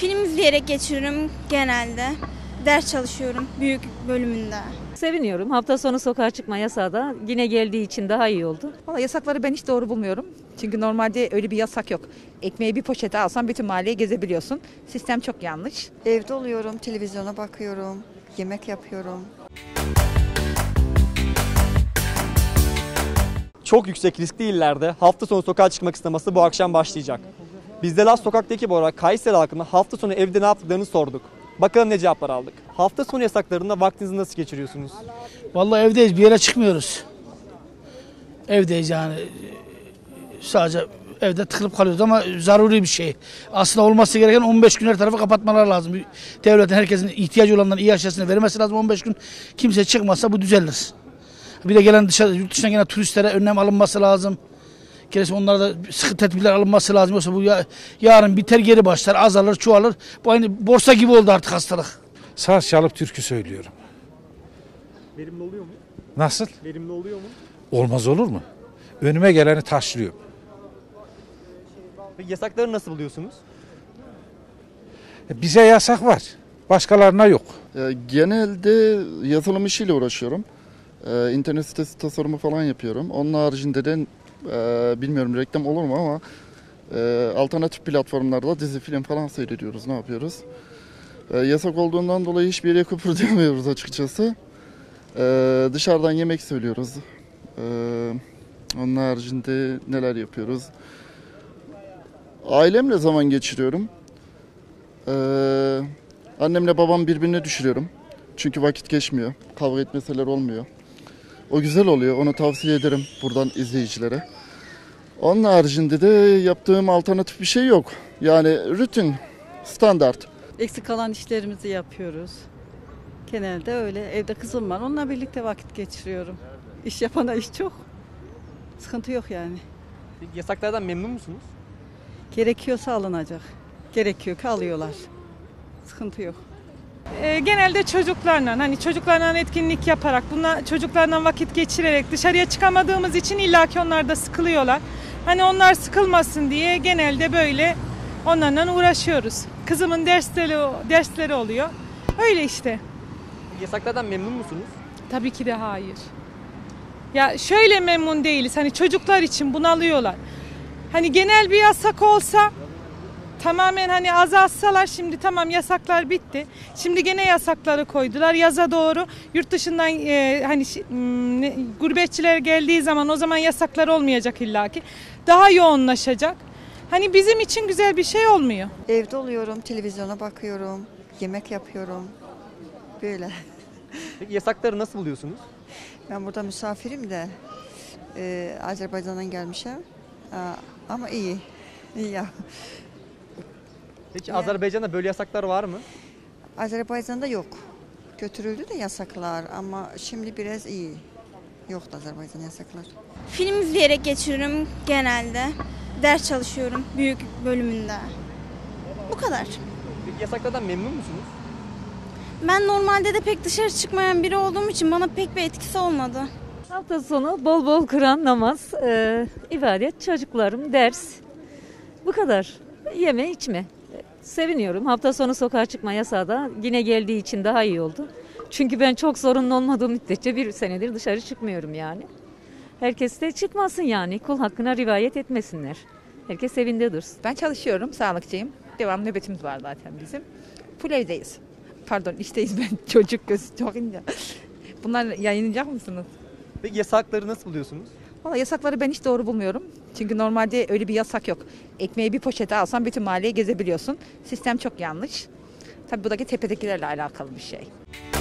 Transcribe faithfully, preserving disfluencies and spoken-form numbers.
Film izleyerek geçiriyorum genelde. Ders çalışıyorum büyük bölümünde. Seviniyorum. Hafta sonu sokağa çıkma yasağı da yine geldiği için daha iyi oldu. Vallahi yasakları ben hiç doğru bulmuyorum. Çünkü normalde öyle bir yasak yok. Ekmeği bir poşete alsan bütün mahalleyi gezebiliyorsun. Sistem çok yanlış. Evde oluyorum, televizyona bakıyorum, yemek yapıyorum. Çok yüksek riskli illerde hafta sonu sokağa çıkmak isteması bu akşam başlayacak. Biz de Laz Sokak'ta ekip olarak Kayseri halkına hafta sonu evde ne yaptıklarını sorduk. Bakalım ne cevaplar aldık. Hafta sonu yasaklarında vaktinizi nasıl geçiriyorsunuz? Vallahi evdeyiz, bir yere çıkmıyoruz. Evdeyiz yani. Sadece evde tıkılıp kalıyoruz ama zaruri bir şey. Aslında olması gereken on beş gün her tarafı kapatmalar lazım. Devletin herkesin ihtiyacı olanların iyi aşısını vermesi lazım. on beş gün kimse çıkmazsa bu düzelir. Bir de gelen dışarı, yurt dışından gelen turistlere önlem alınması lazım. Gerisi onlara da sıkı tedbirler alınması lazım. Yoksa bu ya, yarın biter geri başlar, azalır, çoğalır. Bu aynı borsa gibi oldu artık hastalık. Saz çalıp türkü söylüyorum. Verimli oluyor mu? Nasıl? Verimli oluyor mu? Olmaz olur mu? Önüme geleni taşlıyorum. Peki yasakları nasıl buluyorsunuz? Bize yasak var. Başkalarına yok. E, genelde yazılım işiyle uğraşıyorum. E, internet sitesi tasarımı falan yapıyorum. Onun haricinde de e, bilmiyorum reklam olur mu ama e, alternatif platformlarda dizi film falan seyrediyoruz. Ne yapıyoruz? E, yasak olduğundan dolayı hiçbir yere kıpırdayamıyoruz açıkçası. E, dışarıdan yemek söylüyoruz. E, onun haricinde neler yapıyoruz? Ailemle zaman geçiriyorum. Ee, annemle babam birbirine düşürüyorum. Çünkü vakit geçmiyor. Kavga etmeseler olmuyor. O güzel oluyor. Onu tavsiye ederim buradan izleyicilere. Onun haricinde de yaptığım alternatif bir şey yok. Yani rutin, standart. Eksik kalan işlerimizi yapıyoruz. Genelde öyle. Evde kızım var. Onunla birlikte vakit geçiriyorum. İş yapana iş çok. Sıkıntı yok yani. Peki yasaklardan memnun musunuz? Gerekiyorsa alınacak. Gerekiyor ki alıyorlar. Sıkıntı yok. E, genelde çocuklarla, hani çocuklarla etkinlik yaparak, bunlar çocuklarla vakit geçirerek dışarıya çıkamadığımız için illaki onlar da sıkılıyorlar. Hani onlar sıkılmasın diye genelde böyle onlarla uğraşıyoruz. Kızımın dersleri dersleri oluyor. Öyle işte. Yasaklardan memnun musunuz? Tabii ki de hayır. Ya şöyle memnun değiliz. Hani çocuklar için bunalıyorlar. Hani genel bir yasak olsa tamamen hani azaltsalar, şimdi tamam yasaklar bitti. Şimdi gene yasakları koydular. Yaza doğru yurt dışından e, hani ne, gurbetçiler geldiği zaman o zaman yasaklar olmayacak illaki. Daha yoğunlaşacak. Hani bizim için güzel bir şey olmuyor. Evde oluyorum, televizyona bakıyorum, yemek yapıyorum. Böyle. Peki yasakları nasıl buluyorsunuz? Ben burada misafirim de e, Azerbaycan'dan gelmişim. Aa, ama iyi. İyi ya. Peki Ya. Azerbaycan'da böyle yasaklar var mı? Azerbaycan'da yok. Götürüldü de yasaklar ama şimdi biraz iyi. Yoktu Azerbaycan yasaklar. Film izleyerek geçiriyorum genelde. Ders çalışıyorum büyük bölümünde. Bu kadar. Peki yasaklardan memnun musunuz? Ben normalde de pek dışarı çıkmayan biri olduğum için bana pek bir etkisi olmadı. Hafta sonu bol bol Kur'an, namaz, e, ibadet, çocuklarım, ders. Bu kadar. Yeme içme. Seviniyorum. Hafta sonu sokağa çıkma yasağı da yine geldiği için daha iyi oldu. Çünkü ben çok zorunlu olmadığım müddetçe bir senedir dışarı çıkmıyorum yani. Herkes de çıkmasın yani. Kul hakkına rivayet etmesinler. Herkes evinde dursun. Ben çalışıyorum, sağlıkçıyım. Devam nöbetimiz var zaten bizim. Full evdeyiz. Pardon, işteyiz ben. Çocuk gözü çok ince. Bunlar yayınlayacak mısınız? Peki yasakları nasıl buluyorsunuz? Vallahi yasakları ben hiç doğru bulmuyorum. Çünkü normalde öyle bir yasak yok. Ekmeği bir poşete alsan bütün mahalleyi gezebiliyorsun. Sistem çok yanlış. Tabii bu da tepedekilerle alakalı bir şey.